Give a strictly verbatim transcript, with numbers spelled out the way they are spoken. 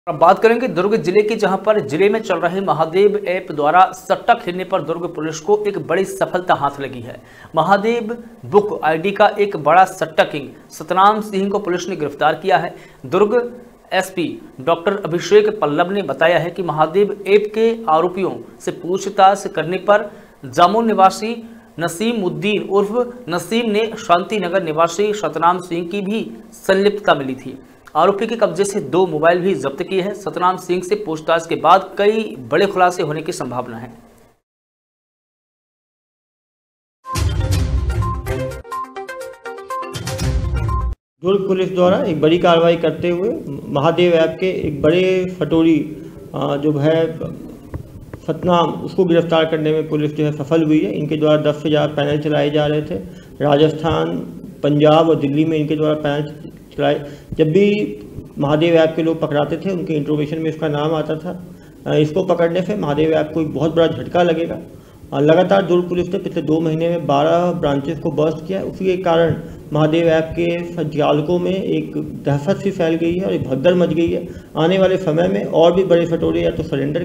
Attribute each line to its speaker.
Speaker 1: अब बात करेंगे दुर्ग जिले की, जहां पर जिले में चल रहे महादेव ऐप द्वारा सट्टा खेलने पर दुर्ग पुलिस को एक बड़ी सफलता हाथ लगी है। महादेव बुक आईडी का एक बड़ा सट्टा किंग सतनाम सिंह को पुलिस ने गिरफ्तार किया है। दुर्ग एसपी डॉक्टर अभिषेक पल्लव ने बताया है कि महादेव ऐप के आरोपियों से पूछताछ करने पर जामुन निवासी नसीम उद्दीन उर्फ नसीम ने शांति नगर निवासी सतनाम सिंह की भी संलिप्तता मिली थी। आरोपी के कब्जे से दो मोबाइल भी जब्त किए हैं। सतनाम सिंह से पूछताछ के बाद कई बड़े खुलासे होने की संभावना है।
Speaker 2: दुर्ग पुलिस द्वारा एक बड़ी कार्रवाई करते हुए महादेव ऐप के एक बड़े फटोरी जो है सतनाम, उसको गिरफ्तार करने में पुलिस जो है सफल हुई है। इनके द्वारा दस से ज़्यादा पैनल चलाए जा रहे थे। राजस्थान, पंजाब और दिल्ली में इनके द्वारा पैनल चलाए। जब भी महादेव ऐप के लोग पकड़ाते थे, उनके इंट्रोगेशन में इसका नाम आता था। इसको पकड़ने से महादेव ऐप को एक बहुत बड़ा झटका लगेगा। लगातार दुर्ग पुलिस ने पिछले दो महीने में बारह ब्रांचेस को बस्ट किया। उसी के कारण महादेव ऐप के संचालकों में एक दहशत सी फैल गई है और एक भगदड़ मच गई है। आने वाले समय में और भी बड़े फटोरे या तो सरेंडर